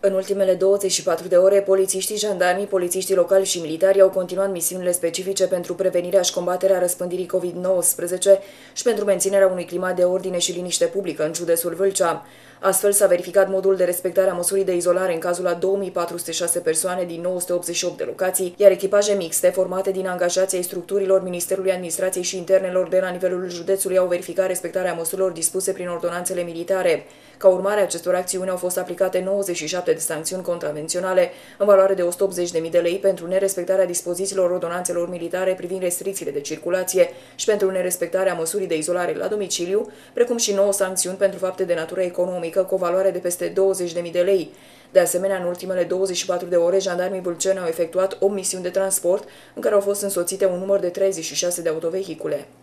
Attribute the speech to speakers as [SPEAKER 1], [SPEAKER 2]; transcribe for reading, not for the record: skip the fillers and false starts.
[SPEAKER 1] În ultimele 24 de ore, polițiștii, jandarmii, polițiștii locali și militari au continuat misiunile specifice pentru prevenirea și combaterea răspândirii COVID-19 și pentru menținerea unui climat de ordine și liniște publică în județul Vâlcea. Astfel s-a verificat modul de respectare a măsurii de izolare în cazul a 2406 persoane din 988 de locații, iar echipaje mixte formate din angajații ai structurilor Ministerului Administrației și Internelor de la nivelul județului au verificat respectarea măsurilor dispuse prin ordonanțele militare. Ca urmare a acestor acțiuni au fost aplicate 97 de sancțiuni contravenționale în valoare de 180.000 de lei pentru nerespectarea dispozițiilor ordonanțelor militare privind restricțiile de circulație și pentru nerespectarea măsurii de izolare la domiciliu, precum și 9 sancțiuni pentru fapte de natură economică cu o valoare de peste 20.000 de lei. De asemenea, în ultimele 24 de ore, jandarmii vâlceni au efectuat 8 misiuni de transport, în care au fost însoțite un număr de 36 de autovehicule.